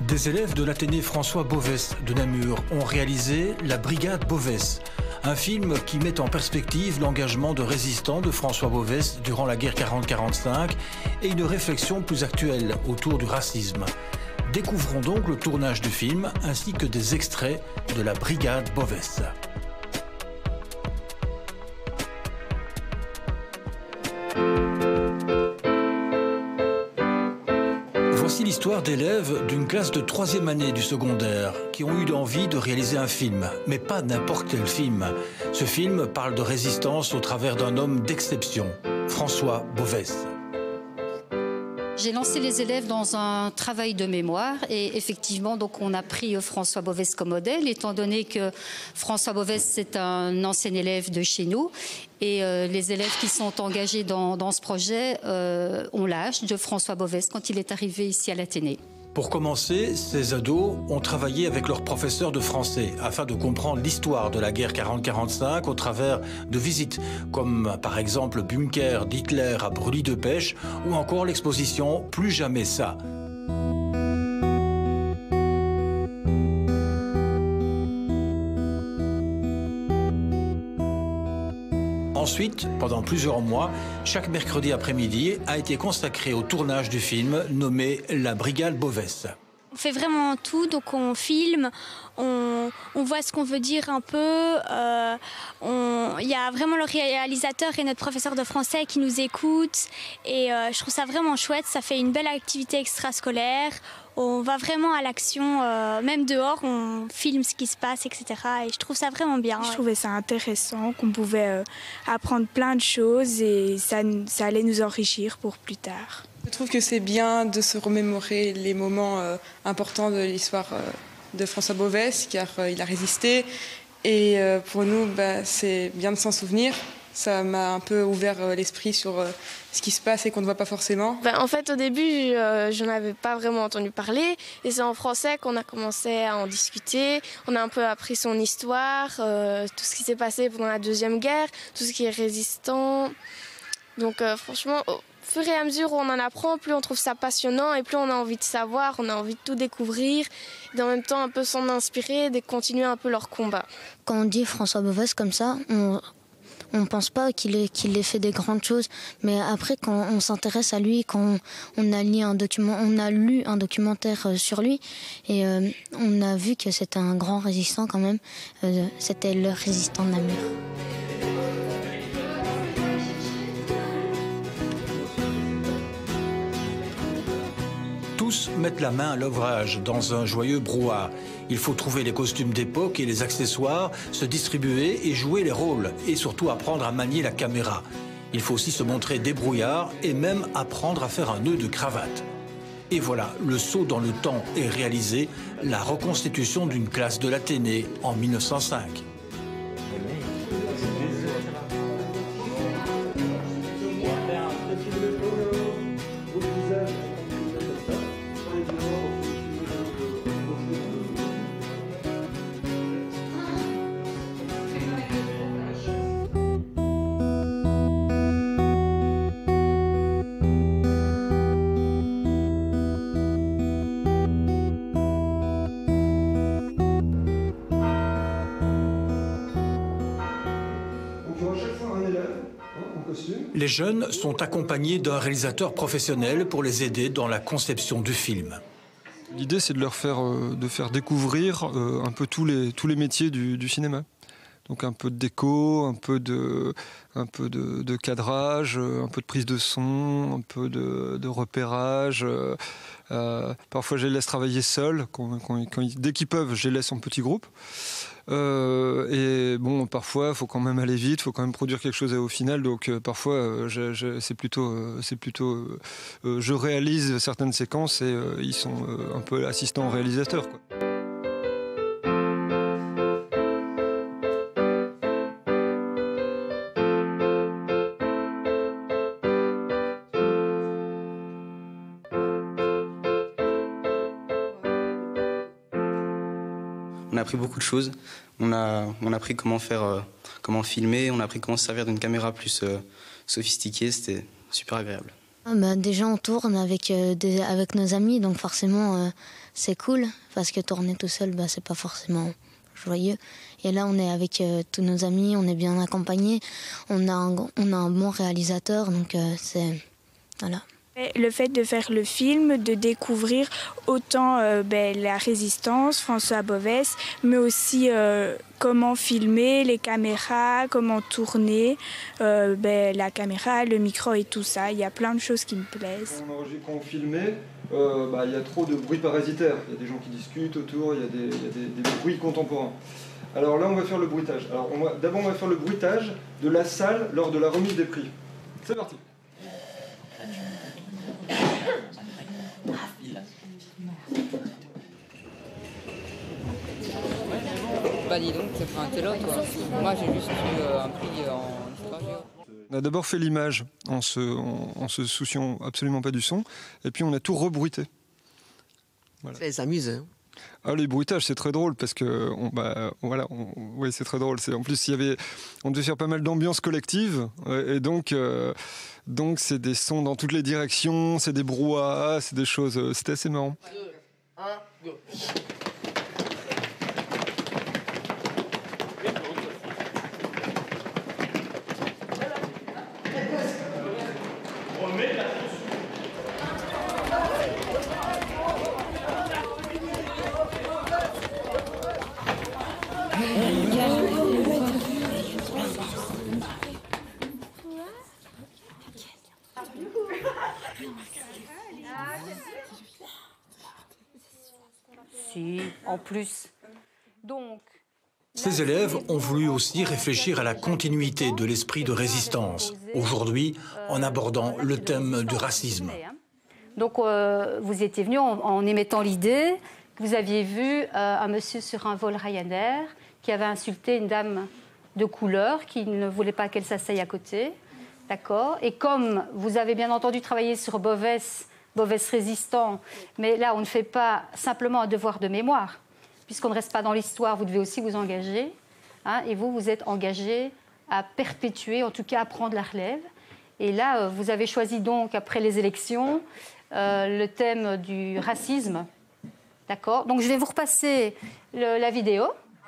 Des élèves de l'Athénée François Bovesse de Namur ont réalisé La Brigade Bovesse, un film qui met en perspective l'engagement de résistants de François Bovesse durant la guerre 40-45 et une réflexion plus actuelle autour du racisme. Découvrons donc le tournage du film ainsi que des extraits de La Brigade Bovesse. Voici l'histoire d'élèves d'une classe de 3e année du secondaire qui ont eu envie de réaliser un film, mais pas n'importe quel film. Ce film parle de résistance au travers d'un homme d'exception, François Bovesse. J'ai lancé les élèves dans un travail de mémoire et effectivement, donc, on a pris François Bovesse comme modèle, étant donné que François Bovesse, c'est un ancien élève de chez nous. Et les élèves qui sont engagés dans ce projet ont l'âge de François Bovesse quand il est arrivé ici à l'Athénée. Pour commencer, ces ados ont travaillé avec leurs professeurs de français afin de comprendre l'histoire de la guerre 40-45 au travers de visites comme par exemple Bunker d'Hitler à Brûlis-de-Pêche ou encore l'exposition Plus jamais ça. Ensuite, pendant plusieurs mois, chaque mercredi après-midi a été consacré au tournage du film nommé La Brigade Bovesse. On fait vraiment tout, donc on filme, on voit ce qu'on veut dire un peu. Il y a vraiment le réalisateur et notre professeur de français qui nous écoutent. Et je trouve ça vraiment chouette, ça fait une belle activité extrascolaire. On va vraiment à l'action, même dehors, on filme ce qui se passe, etc. Et je trouve ça vraiment bien. Je trouvais ça intéressant, qu'on pouvait apprendre plein de choses et ça allait nous enrichir pour plus tard. Je trouve que c'est bien de se remémorer les moments importants de l'histoire de François Bovesse, car il a résisté. Et pour nous, c'est bien de s'en souvenir. Ça m'a un peu ouvert l'esprit sur ce qui se passe et qu'on ne voit pas forcément. En fait, au début, je n'en avais pas vraiment entendu parler. Et c'est en français qu'on a commencé à en discuter. On a un peu appris son histoire, tout ce qui s'est passé pendant la Deuxième Guerre, tout ce qui est résistant. Donc franchement, au fur et à mesure où on en apprend, plus on trouve ça passionnant et plus on a envie de savoir, on a envie de tout découvrir. Et en même temps, un peu s'en inspirer, de continuer un peu leur combat. Quand on dit François Bovesse comme ça, on ne pense pas qu'il ait fait des grandes choses, mais après, quand on s'intéresse à lui, quand on a lu un documentaire sur lui, et on a vu que c'était un grand résistant quand même, c'était le résistant de Namur. Tous mettent la main à l'ouvrage dans un joyeux brouhaha. Il faut trouver les costumes d'époque et les accessoires, se distribuer et jouer les rôles, et surtout apprendre à manier la caméra. Il faut aussi se montrer débrouillard et même apprendre à faire un nœud de cravate. Et voilà, le saut dans le temps est réalisé, la reconstitution d'une classe de l'Athénée en 1905. Les jeunes sont accompagnés d'un réalisateur professionnel pour les aider dans la conception du film. L'idée, c'est de leur faire découvrir un peu tous les métiers du cinéma. Donc un peu de déco, un peu de cadrage, un peu de prise de son, un peu de repérage. Parfois, je les laisse travailler seuls. Dès qu'ils peuvent, je les laisse en petits groupes. Et bon, parfois, il faut quand même aller vite, il faut quand même produire quelque chose au final. Donc parfois, c'est plutôt je réalise certaines séquences et ils sont un peu assistants au réalisateur, quoi. On a appris beaucoup de choses. On a appris comment filmer, on a appris comment se servir d'une caméra plus sophistiquée. C'était super agréable. Déjà, on tourne avec nos amis, donc forcément, c'est cool, parce que tourner tout seul, c'est pas forcément joyeux. Et là, on est avec tous nos amis, on est bien accompagnés, on a un bon réalisateur, donc c'est... Voilà. Le fait de faire le film, de découvrir autant la résistance, François Bovès, mais aussi comment filmer, les caméras, comment tourner, la caméra, le micro et tout ça. Il y a plein de choses qui me plaisent. Quand on filmait, il y a trop de bruit parasitaire. Il y a des gens qui discutent autour, il y a des bruits contemporains. Alors là, on va faire le bruitage. Alors d'abord, on va faire le bruitage de la salle lors de la remise des prix. C'est parti. Dis donc, t'es là toi. Moi j'ai juste eu un prix en histoire géo. On a d'abord fait l'image en se souciant absolument pas du son, et puis on a tout rebruité. Voilà. Ça s'amuse, hein. Ah, les bruitages, c'est très drôle parce que oui, c'est très drôle. En plus, on devait faire pas mal d'ambiance collective, et donc c'est des sons dans toutes les directions, c'est des brouhahas, c'est des choses. C'était assez marrant. 2, 1, go. Si, en plus. Donc, ces élèves ont voulu aussi réfléchir à la continuité de l'esprit de résistance, aujourd'hui en abordant le thème du racisme. Donc vous étiez venu en émettant l'idée que vous aviez vu un monsieur sur un vol Ryanair qui avait insulté une dame de couleur qui ne voulait pas qu'elle s'asseye à côté. D'accord. Et comme vous avez bien entendu travaillé sur Bovès résistant, mais là on ne fait pas simplement un devoir de mémoire, puisqu'on ne reste pas dans l'histoire, vous devez aussi vous engager, hein, et vous êtes engagé à perpétuer, en tout cas à prendre la relève. Et là, vous avez choisi donc, après les élections, le thème du racisme. D'accord. Donc je vais vous repasser la vidéo.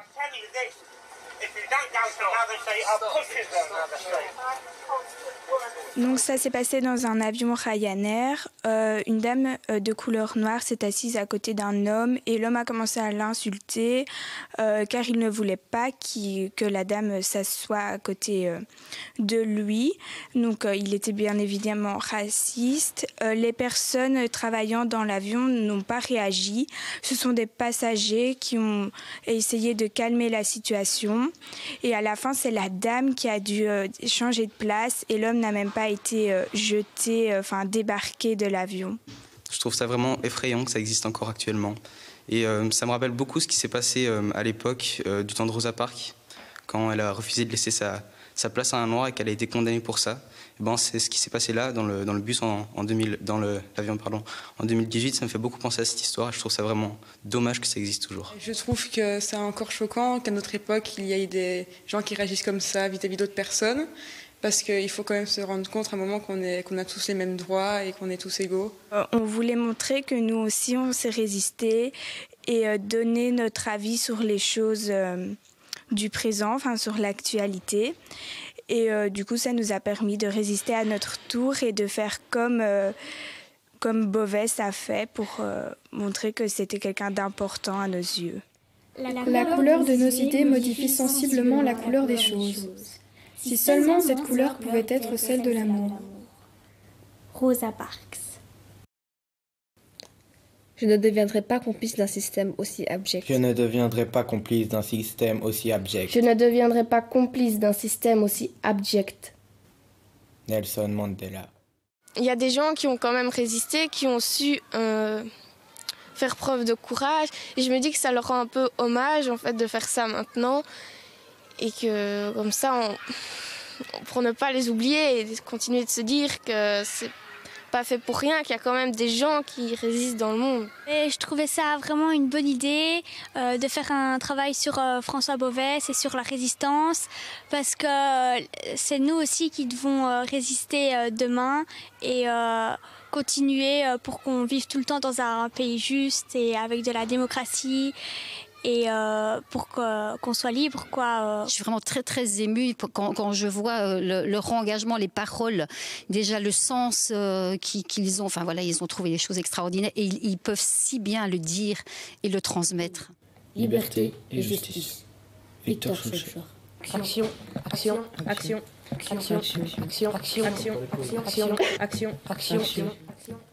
Donc ça s'est passé dans un avion Ryanair. Une dame de couleur noire s'est assise à côté d'un homme et l'homme a commencé à l'insulter car il ne voulait pas que la dame s'assoie à côté de lui. Donc il était bien évidemment raciste. Les personnes travaillant dans l'avion n'ont pas réagi. Ce sont des passagers qui ont essayé de calmer la situation. Et à la fin, c'est la dame qui a dû changer de place et l'homme n'a même pas été débarqué de l'avion. Je trouve ça vraiment effrayant que ça existe encore actuellement. Et ça me rappelle beaucoup ce qui s'est passé à l'époque du temps de Rosa Parks, quand elle a refusé de laisser sa place à un noir et qu'elle a été condamnée pour ça. Et c'est ce qui s'est passé là, dans le bus dans l'avion en 2018. Ça me fait beaucoup penser à cette histoire et je trouve ça vraiment dommage que ça existe toujours. Je trouve que c'est encore choquant qu'à notre époque, il y ait des gens qui réagissent comme ça vis-à-vis d'autres personnes. Parce qu'il faut quand même se rendre compte à un moment qu'on a tous les mêmes droits et qu'on est tous égaux. On voulait montrer que nous aussi, on s'est résisté et donner notre avis sur les choses du présent, sur l'actualité. Et du coup, ça nous a permis de résister à notre tour et de faire comme Bovès a fait pour montrer que c'était quelqu'un d'important à nos yeux. La couleur de nos idées modifie sensiblement la couleur des choses. Si seulement cette couleur pouvait être celle de l'amour. Rosa Parks. Je ne deviendrai pas complice d'un système aussi abject. Je ne deviendrai pas complice d'un système aussi abject. Je ne deviendrai pas complice d'un système aussi abject. Nelson Mandela. Il y a des gens qui ont quand même résisté, qui ont su faire preuve de courage. Et je me dis que ça leur rend un peu hommage en fait de faire ça maintenant. Et que comme ça, pour ne pas les oublier et continuer de se dire que c'est pas fait pour rien, qu'il y a quand même des gens qui résistent dans le monde. Et je trouvais ça vraiment une bonne idée de faire un travail sur François Bovesse et sur la résistance, parce que c'est nous aussi qui devons résister demain et continuer pour qu'on vive tout le temps dans un pays juste et avec de la démocratie. Et pour qu'on soit libre, quoi. Je suis vraiment très très émue quand je vois leur engagement, les paroles, déjà le sens qu'ils ont. Enfin voilà, ils ont trouvé des choses extraordinaires et ils peuvent si bien le dire et le transmettre. Liberté et justice. Victor Schœlcher. Action, action, action, action, action, action, action, action, action, action, action.